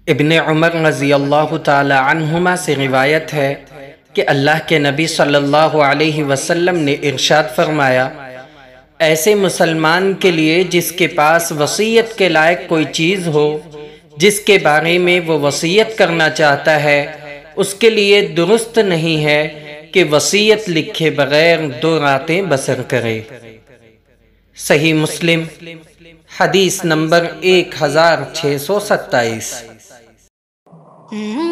ابن عمر رضی اللہ تعالی عنہما سے روایت ہے کہ اللہ کے نبی صلی اللہ علیہ وسلم نے ارشاد فرمایا، ایسے مسلمان کے لیے جس کے پاس وصیت کے لائق کوئی چیز ہو جس کے بارے میں وہ وصیت کرنا چاہتا ہے، اس کے لیے درست نہیں ہے کہ وصیت لکھے بغیر 2 راتیں بسر کرے۔ صحیح مسلم حدیث نمبر 1627۔